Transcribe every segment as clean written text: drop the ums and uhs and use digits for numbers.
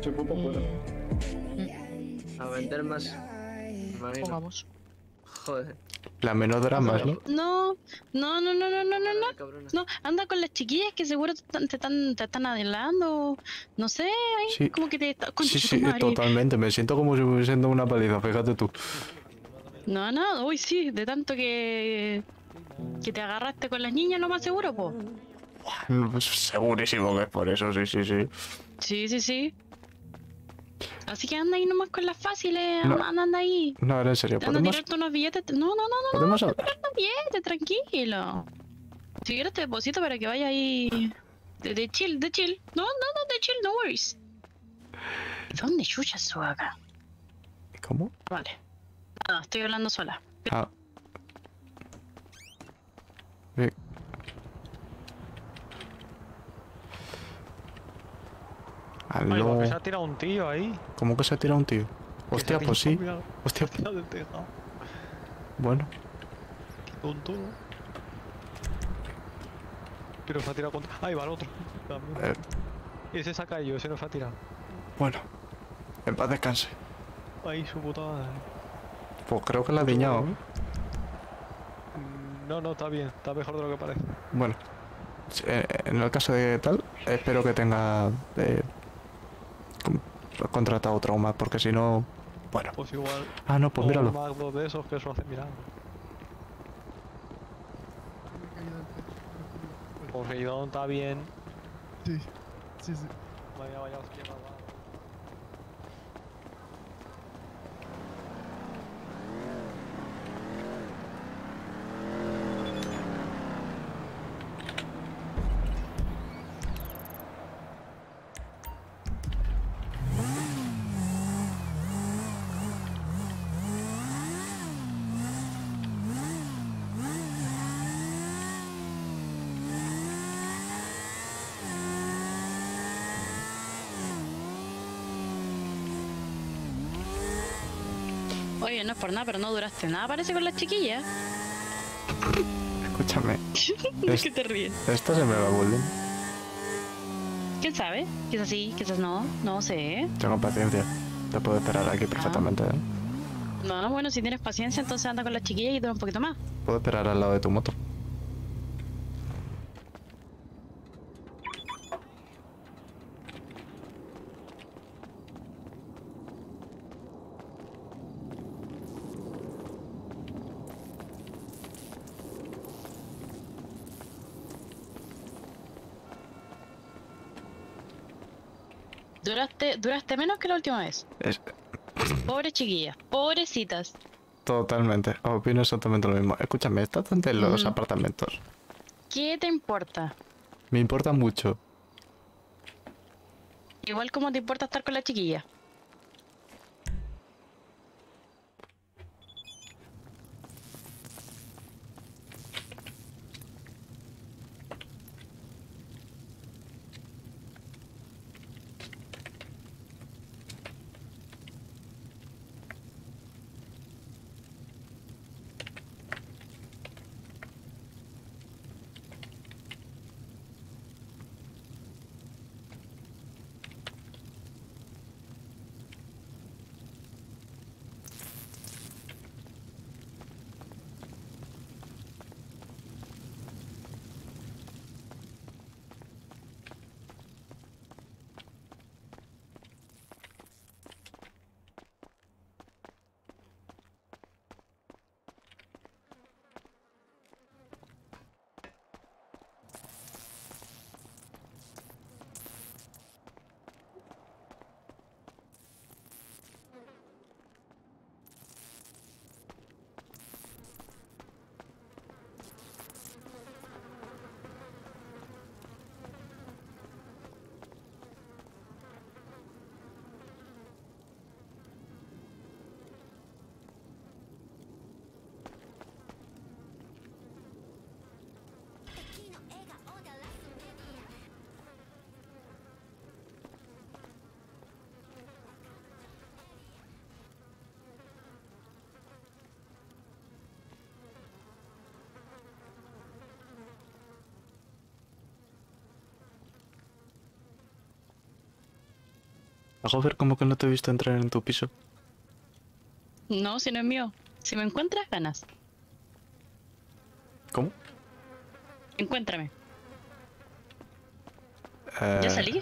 Se fue para afuera. A vender más. Imagino. Pongamos. Joder. La menos dramas, ¿no? No, no, no, no, no, no, no, no. Cabrona. No, anda con las chiquillas que seguro te están adelando. No sé, ahí Sí. como que te está. Sí, Concha sí, tu madre. totalmente. Me siento como si me hubiese dado una paliza, fíjate tú. No, no, uy, sí, de tanto que te agarraste con las niñas, lo más seguro, po. Pues segurísimo que es por eso, sí, sí, sí. Sí, sí, sí. Así que anda ahí nomás con las fáciles, No. anda ahí. No, ahora en serio, Anda a ¿podemos, tirarte unos billetes. No, no, no, no, ¿podemos no, hablar? unos billetes, tranquilo. Si quieres te deposito para que vaya ahí. De chill, de chill. No, no, no, de chill, no worries. ¿Dónde chucha su acá? ¿Cómo? Vale. Nada, estoy hablando sola. Ah. Eh, Ay, aló. va, que se ha tirado un tío ahí. ¿Cómo que se ha tirado un tío? Que se Hostia, ha pues tirado, sí. mira, Hostia, se ha tirado del tejado. bueno. Qué tonto, ¿no? Pero se ha tirado contra... Ahí va el otro. También. Ese se ha caído, ese no se ha tirado. Bueno. En paz descanse. Ahí su puta madre. Pues creo que la ha diñado. No, no, está bien. Está mejor de lo que parece. Bueno. En el caso de tal, espero que tenga contratado trauma, porque si no... Bueno. Pues igual... Ah, no, pues o míralo. un magdo de esos que eso hace mirando. Poseidón está bien. Sí, sí, sí. Vaya, vaya, hostia, va. Oye, no es por nada, pero no duraste nada, parece, con las chiquillas. Escúchame. ¿De qué te ríes? Esta se me va a bullying. ¿Quién sabe? Quizás sí, quizás no. No sé. Tengo paciencia. Te puedo esperar aquí perfectamente, ¿eh? No, bueno, si tienes paciencia, entonces anda con las chiquillas y dura un poquito más. Puedo esperar al lado de tu moto. Duraste menos que la última vez. Es Pobres chiquillas, pobrecitas. totalmente. Opino exactamente lo mismo. Escúchame, ¿estás donde en los Ujú. apartamentos? ¿Qué te importa? Me importa mucho. Igual como te importa estar con la chiquilla. Hago ver como que no te he visto entrar en tu piso. No, si no es mío. Si me encuentras, ganas. ¿Cómo? Encuéntrame. Eh, Ya salí.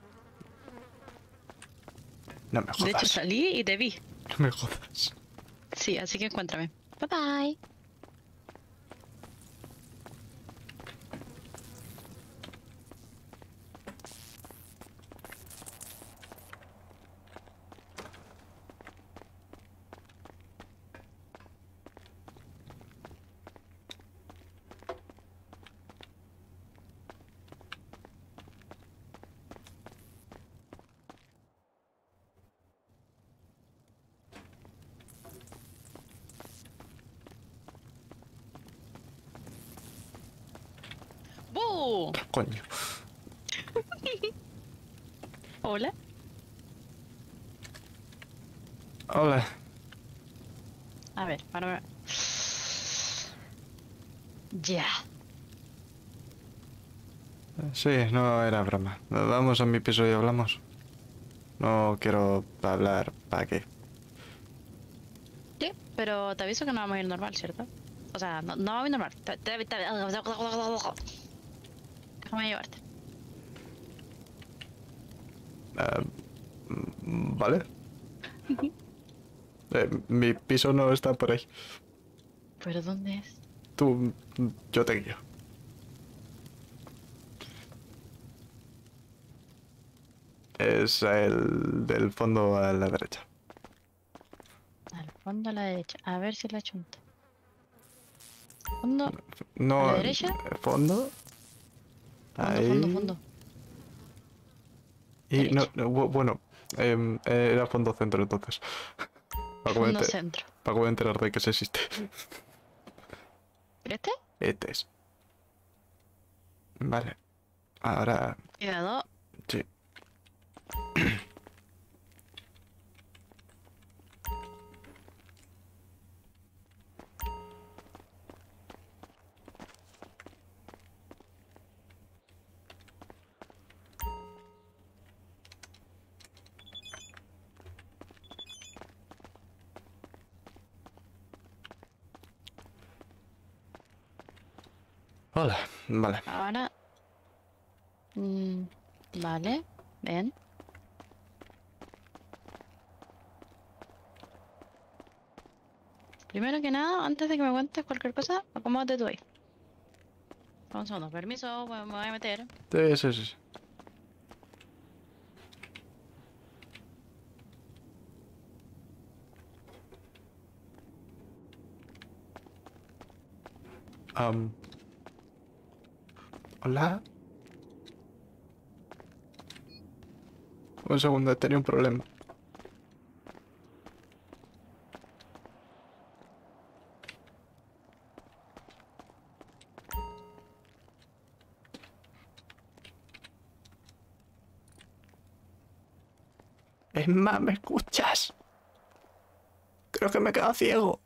No me De hecho, jodas. salí y te vi. No me jodas. Sí, así que encuéntrame. Bye bye. ¡Bu! Coño. Hola. Hola. A ver, para. Ya. Sí, no era broma. Vamos a mi piso y hablamos. No quiero hablar. ¿Para qué? Sí, pero te aviso que no vamos a ir normal, ¿cierto? O sea, no, no vamos a ir normal. Déjame llevarte. Ah, vale. Mi piso no está por ahí. ¿Pero dónde es? Tú, yo te guío. Es el del fondo a la derecha. Al fondo a la derecha. A ver si la chunta. Fondo No, a la derecha. fondo. Fondo, Ahí. fondo, fondo. Y no, Derecha. bueno, era fondo centro entonces. Fondo centro. Para que voy a enterar de que se existe. ¿Este? Este es. Vale. Ahora, Cuidado. sí. Hola, vale. Ahora. Vale. Ven. Primero que nada, antes de que me cuentes cualquier cosa, acomódate tú ahí. Un segundo, permiso, me voy a meter. Sí, sí, sí. Hola. Un segundo, tenía un problema. Emma, ¿me escuchas? Creo que me he quedado ciego.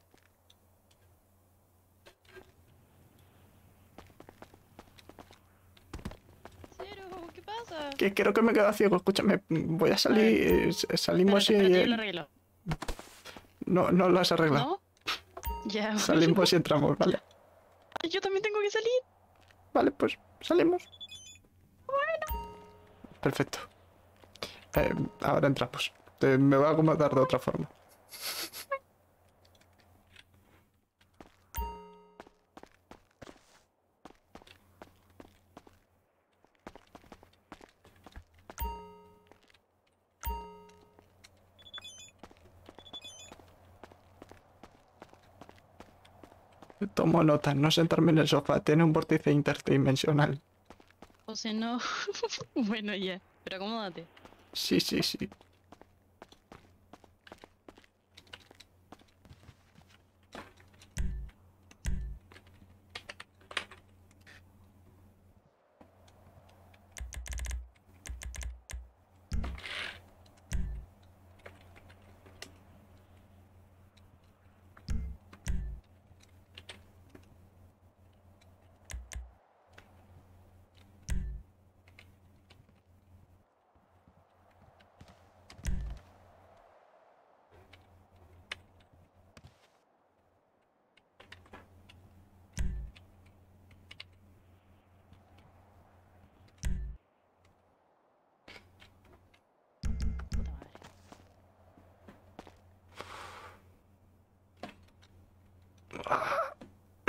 Cero, ¿qué pasa? Que creo que me he quedado ciego. Escúchame, voy a salir. Salimos Espérate, yo y. lo arreglo. No, no lo has arreglado. ¿No? Ya, Salimos y entramos, ¿vale? Ay, yo también tengo que salir. Vale, pues salimos. Perfecto. Ahora entramos. Me voy a acomodar de otra forma. Tomo nota, no sentarme en el sofá, tiene un vórtice interdimensional. O si no. Bueno, ya. Pero acomódate. Sí, sí, sí.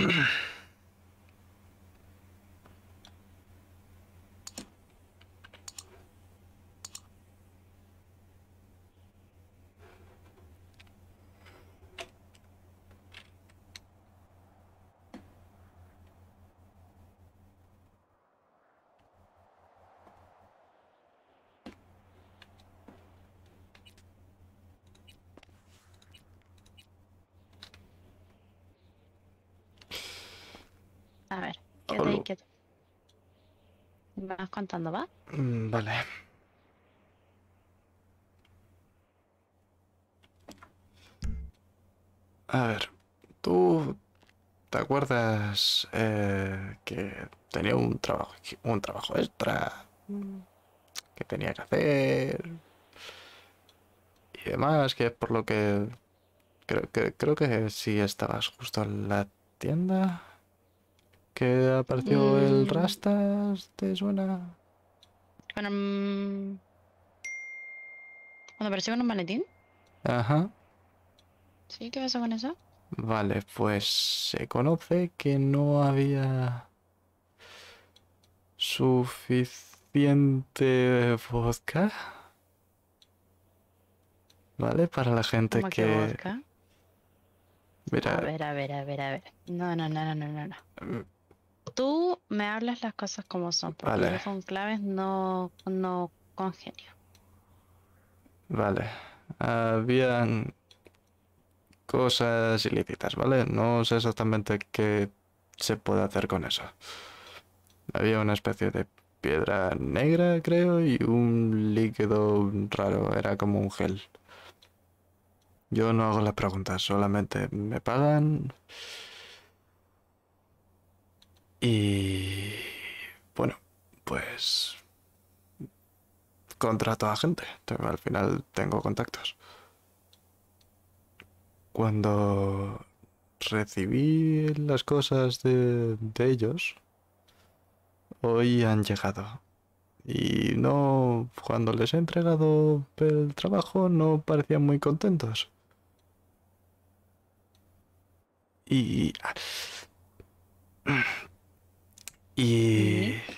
A ver, quédate ahí, quieto. Me vas contando, ¿va? Vale. A ver, ¿tú te acuerdas que tenía un trabajo extra que tenía que hacer y demás, que es por lo que creo que sí estabas justo en la tienda que apareció el Mm, Rastas, ¿te suena? bueno, cuando apareció con un maletín. Ajá. ¿Sí? ¿Qué pasó con eso? Vale, pues se conoce que no había suficiente vodka, ¿vale? Para la gente ¿Cómo que que... vodka? A Mira, ver, a ver, a ver, a ver. No, no, no, no, no, no, no. mm, Tú me hablas las cosas como son, porque vale, yo con claves no congenio. vale. Habían cosas ilícitas, ¿vale? No sé exactamente qué se puede hacer con eso. Había una especie de piedra negra, creo, y un líquido raro, era como un gel. Yo no hago las preguntas, solamente me pagan y... Bueno, pues contrato a gente. Al final tengo contactos. Cuando recibí las cosas de ellos, hoy han llegado. Y no, cuando les he entregado el trabajo, no parecían muy contentos. Y... ¿Y? Y...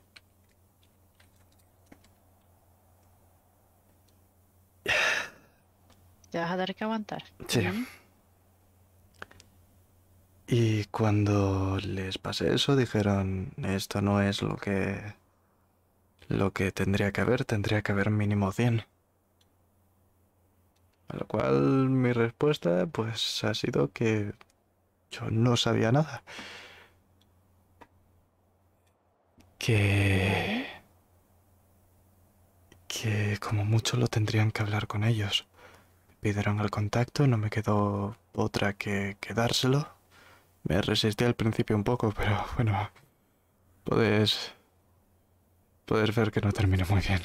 Te vas a tener que aguantar. Sí. Y cuando les pasé eso, dijeron, esto no es lo que tendría que haber mínimo 100. A lo cual mi respuesta, pues, ha sido que yo no sabía nada. Que... Vale. que como mucho lo tendrían que hablar con ellos. Pidieron el contacto, no me quedó otra que dárselo. Me resistí al principio un poco, pero bueno, puedes, puedes ver que no terminó muy bien.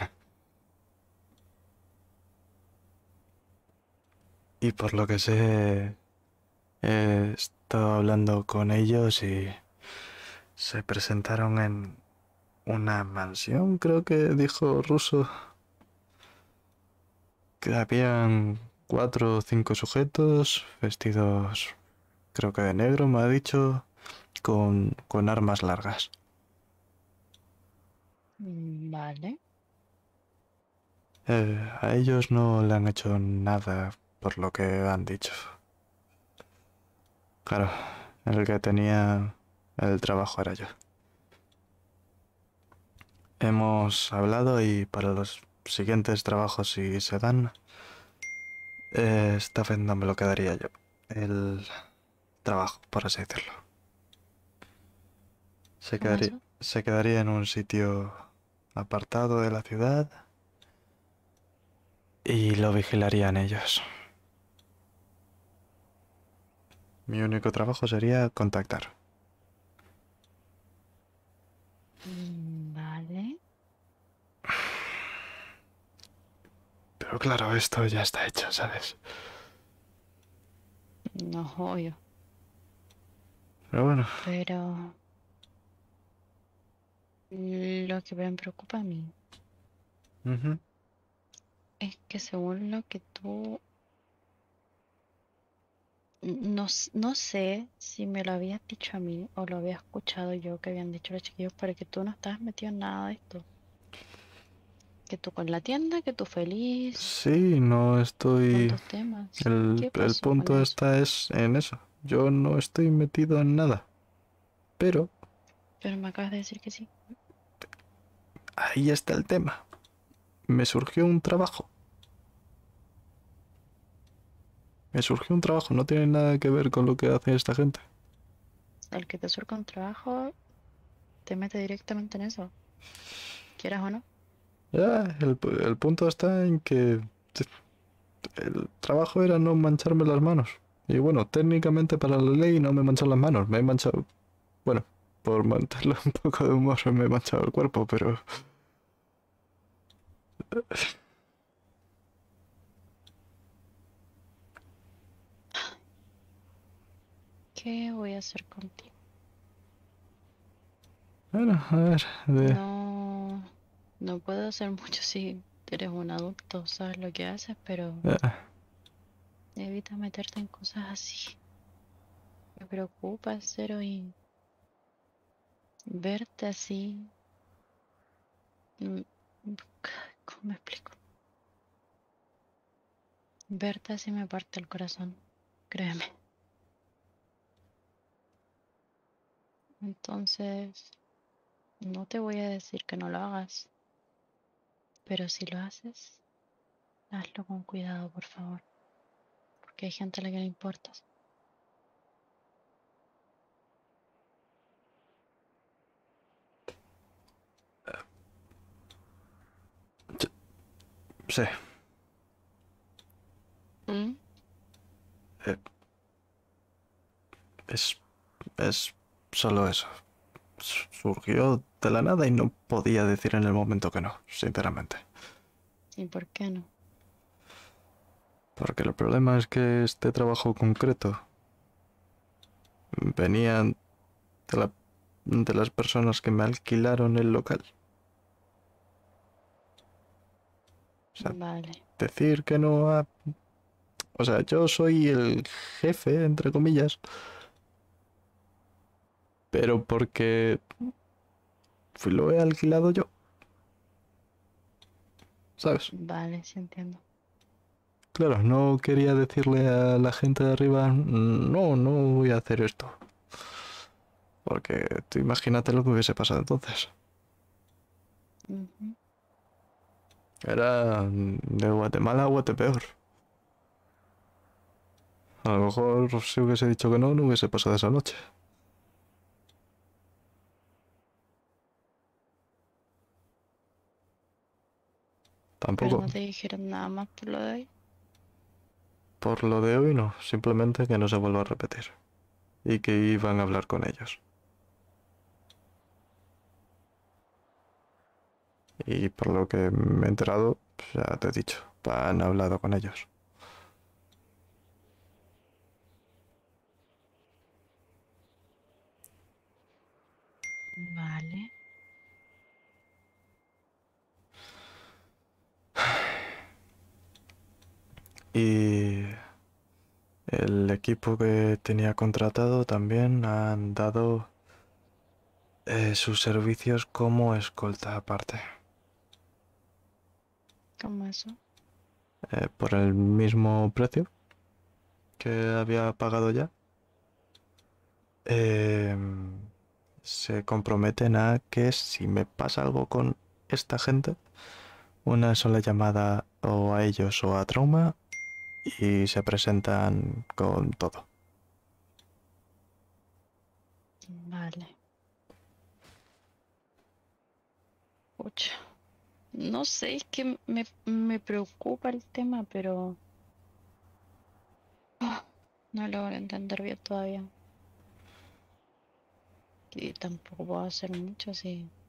Y por lo que sé, he estado hablando con ellos y se presentaron en una mansión, creo que dijo Russo, que habían 4 o 5 sujetos vestidos, creo que de negro, me ha dicho, con armas largas. Vale. A ellos no le han hecho nada por lo que han dicho. Claro, el que tenía el trabajo era yo. Hemos hablado y para los siguientes trabajos, si se dan, esta vez no me lo quedaría yo. El trabajo, por así decirlo. ¿Cómo eso? Se quedaría en un sitio apartado de la ciudad y lo vigilarían ellos. Mi único trabajo sería contactar. Vale. Pero claro, esto ya está hecho, ¿sabes? No, obvio. Pero bueno. Pero lo que me preocupa a mí Ujú. es que según lo que tú No sé si me lo habías dicho a mí o lo había escuchado yo que habían dicho los chiquillos, pero que tú no estabas metido en nada de esto. Que tú con la tienda, que tú feliz Sí, no con estoy... tus temas. El ¿Qué el pasó con punto eso? está es en eso. Yo no estoy metido en nada. Pero Pero me acabas de decir que sí. ahí está el tema. Me surgió un trabajo. Me surgió un trabajo. No tiene nada que ver con lo que hace esta gente. El que te surca un trabajo te mete directamente en eso, quieras o no. Ya, el punto está en que el trabajo era no mancharme las manos. Y bueno, técnicamente para la ley no me manchan las manos. Me he manchado... Bueno, por mantenerle un poco de humor me he manchado el cuerpo, pero... ¿Qué voy a hacer contigo? Bueno, a ver... De... No, no puedo hacer mucho si eres un adulto, sabes lo que haces, pero ah, evita meterte en cosas así. Me preocupa, cero, y verte así. mm, ¿Cómo me explico? Verte así me parte el corazón, créeme. Entonces, no te voy a decir que no lo hagas, pero si lo haces, hazlo con cuidado, por favor, porque hay gente a la que le importas. sí. ¿Mm? eh, es... Es solo eso. Surgió de la nada y no podía decir en el momento que no, sinceramente. ¿Y por qué no? Porque el problema es que este trabajo concreto venía de las personas que me alquilaron el local. O sea, Vale, decir que no a... O sea, yo soy el jefe, entre comillas, pero porque lo he alquilado yo, ¿sabes? vale, sí entiendo. Claro, no quería decirle a la gente de arriba, no, no voy a hacer esto. Porque tú imagínate lo que hubiese pasado entonces. Ujú. Era de Guatemala a Guatepeor. A lo mejor si hubiese dicho que no, no hubiese pasado esa noche. Pero Tampoco. no te dijeron nada más por lo de hoy. Por lo de hoy no, simplemente que no se vuelva a repetir. Y que iban a hablar con ellos. Y por lo que me he enterado, pues ya te he dicho, han hablado con ellos. Vale. Y el equipo que tenía contratado también han dado sus servicios como escolta aparte. ¿Cómo eso? Por el mismo precio que había pagado ya. eh, Se comprometen a que si me pasa algo con esta gente, una sola llamada o a ellos o a Trauma y se presentan con todo. Vale. Pucha. No sé, es que me preocupa el tema, pero no logro entender bien todavía. Y tampoco puedo hacer mucho si